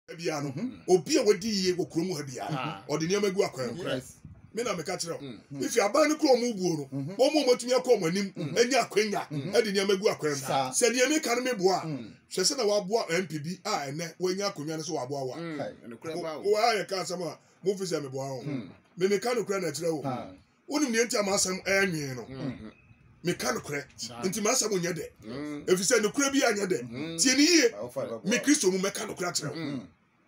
bia no obi a wadi yie go kromu ha bia o de niam gu akwan me na me ka kire if you aban kro mu buo no o mo matumi akọ manim anya akwanya e de niam gu akwan se niam ka no me boa hwe se na wa boa MPB a ene wanya akwanya no so wa boa wa ya ka asama mo fi se me boa ho me ka no kra na kire wo onim ne ntia ma asam anwen no me ka no kra nti ma asam nya de efi se no kra bi anya de tie ni yie me Kristo mu me ka no kra kire wo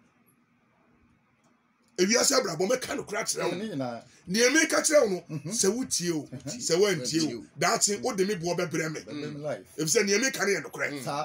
ebi asa brabo me ka no kra kire wo ni eme ka kire wo no se wutie o se wantie o daati o de me bo bebre me ebi se ni eme ka ne no kra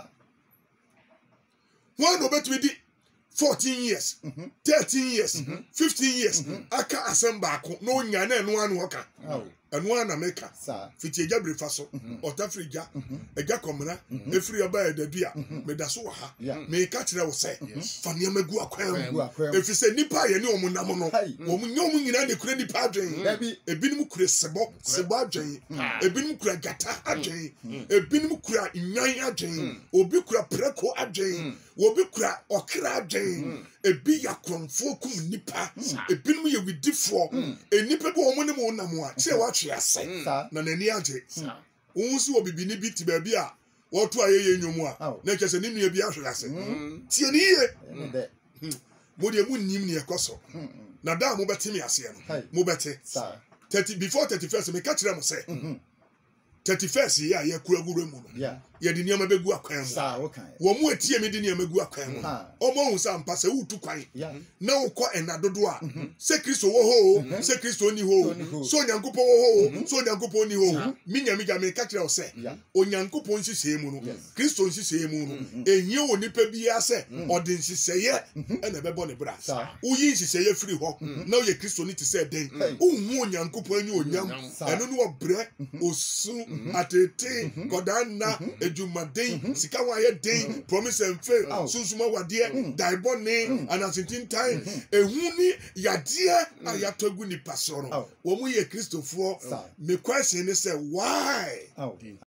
one no betwe di 14 years 13 years 15 years aka asamba ko no nya na eno anu oka eno ana meka fiti eja brefa so otafrija eja komra efri oba edadua me da so wa ha me ka kire wo se fa ne magu akwan efi se nipa ye ne omunam no omunyom nyina ne kure nipa adwen ebinim kure sebo adwen ebinim kure gata adwen ebinim kure nyan adwen obi kure preko adwen obi kure okra adwen ebi yakromfo kum nipa ebinim ye widifo enipa bi omo ne mo nam a che wa twe ase na nani age wonsi obibi ni bi ti ba bi a woto ayeye nyomu a na kese ni nua bi ahwe ase tie ni ye mo de mu nim ne ekoso na da mo betimi ase no mo beti 30 before 31st me ka kire mo say 31st ya ye kura guru mu no ye de niam begu akwan mu wo mu etie me de niam begu akwan mu omo hu sa mpa se wutu kwan na wo ko enadodo a se Kristo wo ho se Kristo ni ho so nyankopon wo ho so nyankopon ni ho minya miga me ka kire o se onyankopon siseye mu no Kristo siseye mu no enye wo nipa bi ase ode siseye ena bebo ne bra uyi siseye firi ho na wo ye Kristo ni ti se den unhu onyankopon ni onyam eno no bre osu atete kodana ejumaden sika wa ye den promise and fail susuma wade daibone anasintin time ehuni yade ayatogu ni pasoro wo mu ye Kristofo me question ni say why